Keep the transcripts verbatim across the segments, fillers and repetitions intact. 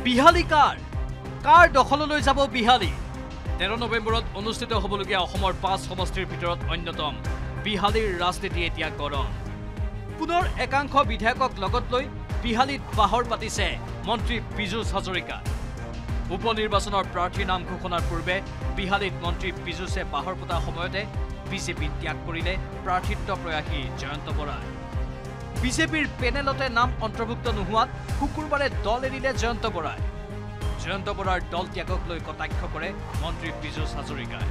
বিহালী কাৰ কাৰ দখললৈ যাব বিহালী তেৰ নৱেম্বৰত অনুষ্ঠিত হ'বলগীয়া অসমৰ পাঁচ সমষ্টিৰ ভিতৰত অন্যতম বিহালীৰ ৰাজনীতি এতিয়া গৰম পুনৰ একাংশ বিধায়কক লগত লৈ বিহালীত বাহৰ পাতিছে মন্ত্ৰী পীযুষ হাজৰিকা উপনিৰ্বাচনৰ প্ৰাৰ্থীৰ নাম ঘোষণাৰ পূৰ্বে বিহালীত মন্ত্ৰী পীযুষে বাহৰ পতা সময়তে বিজেপি ত্যাগ কৰিলে প্ৰাৰ্থিত্ব প্ৰয়াসী জয়ন্ত বৰা বিজেপিৰ পেনেলতে নাম অন্তৰ্ভুক্ত নোহোৱাত শুকুৰবাৰে দল এৰিলে জয়ন্ত বৰাই জয়ন্ত বৰাৰ দল ত্যাগক লৈ কটাক্ষ কৰে মন্ত্ৰী পীযুষ হাজৰিকাই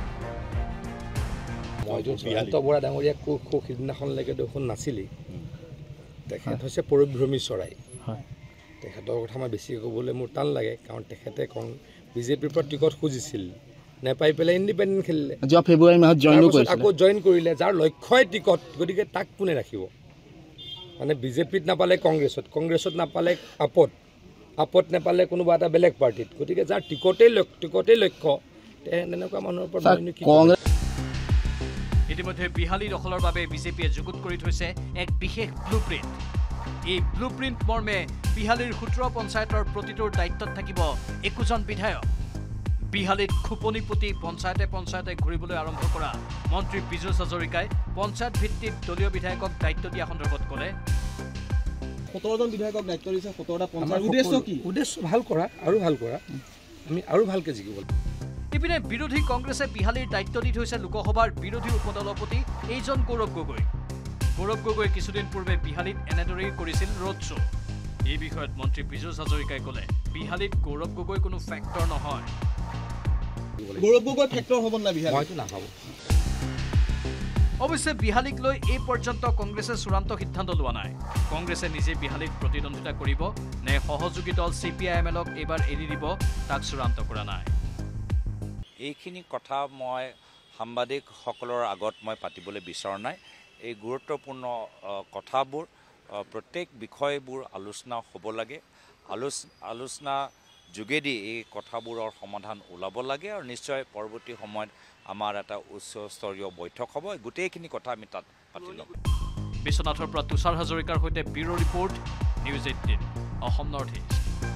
মইতো জয়ন্ত বৰা ডাঙৰীয়া কো কো সিদিনাখনলৈকে দেখোন নাছিলি তেখেত হৈছে পৰিভ্ৰমী চৰাই তেখেতৰ কথা মই বেছি ক'বলৈ মোৰ টান লাগে কাৰণ তেখেতে কং বিজেপিৰ পৰা টিকট খুজিছিল নেপাই পেলাই ইণ্ডিপেণ্ডেণ্ট খেলিলে যোৱা ফেব্ৰুৱাৰী মাহত জইন কৰিলে আকৌ জইন কৰিলে যাৰ লক্ষ্যই টিকট গতিকে তাক কোনে ৰাখিব মানে বিজেপিত নাপালে কংগ্ৰেছত কংগ্ৰেছত নাপালে আপত আপত নাপালে কোনোবা এটা বেলেগ পাৰ্টিত গতিকে যাৰ টিকটেই টিকটেই লক্ষ্য তেনেকুৱা মানুহৰ পৰা কংগ্ৰেছ ইতিমধ্যে বিহালী দখলৰ বাবে বিজেপিয়ে যুগুত কৰি থৈছে এক বিশেষ ব্লুপ্ৰিণ্ট এই ব্লুপ্ৰিণ্ট মৰ্মে বিহালীৰ সোতৰ পঞ্চায়তৰ প্ৰতিটোৰ দায়িত্বত থাকিব একোজন বিধায়ক বিহালীত খুপনি পুতি পঞ্চায়তে পঞ্চায়তে ঘূৰিবলৈ আৰম্ভ কৰা মন্ত্ৰী পীযুষ হাজৰিকাই পঞ্চায়ত ভিত্তিত দলীয় বিধায়কক দায়িত্ব দিয়া সন্দৰ্ভত ক'লে সোতৰজন বিধায়কক দায়িত্ব দিছে সোতৰটা পঞ্চায়ত উদ্দেশ্য কি উদ্দেশ্য ভাল কৰা আৰু ভাল কৰা আমি আৰু ভালকৈ জিকিব ইপিনে বিৰোধী কংগ্ৰেছে বিহালীৰ দায়িত্ব দি থৈছে লোকসভাৰ বিৰোধী উপদলপতি এইজন গৌৰৱ গগৈ গৌৰৱ গগৈ কিছুদিন পূৰ্বে বিহালীত এনেদৰেই কৰিছিল ৰোড শ্ব' এই বিষয়ত মন্ত্ৰী পীযুষ হাজৰিকাই ক'লে বিহালীত গৌৰৱ গগৈ কোনো ফেক্টৰ নহয় গৌৰৱ গগৈ ফেক্টৰ হ'ব না বিহালী মইতো নাভাবোঁ অৱশ্যে বিহালীক লৈ এই পৰ্যন্ত কংগ্ৰেছে চূড়ান্ত সিদ্ধান্ত লোৱা নাই কংগ্ৰেছে নিজে বিহালীত প্ৰতিদ্বন্দ্বিতা কৰিব নে সহযোগী দল চি পি আই এম এলক এইবাৰ এৰি দিব তাক চূড়ান্ত কৰা নাই এইখিনি কথা মই সাংবাদিকসকলৰ আগত মই পাতিবলৈ বিচৰা নাই এই গুৰুত্বপূৰ্ণ কথাবোৰ প্ৰত্যেক বিষয়বোৰ আলোচনা হ'ব লাগে আলোচ আলোচনা যোগেদি এই কথাবোৰৰ সমাধান ওলাব লাগে আৰু নিশ্চয় পৰৱৰ্তী সময়ত আমাৰ এটা উচ্চস্তৰীয় বৈঠক হ'ব গোটেইখিনি কথা আমি তাত পাতি ল'ম বিশ্বনাথৰ পৰা তুষাৰ হাজৰিকাৰ সৈতে bureau' report news eighteen Assam north east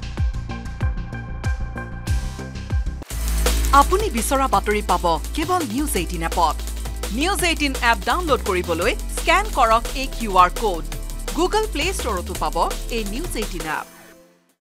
আপুনি বিচৰা বাতৰি পাব কেৱল নিউজ এইটিন এপত নিউজ এইটিন এপ ডাউনলোড কৰিবলৈ স্কেন কৰক এই Q R code Google play ষ্টৰতো পাব এই নিউজ এইটিন এপ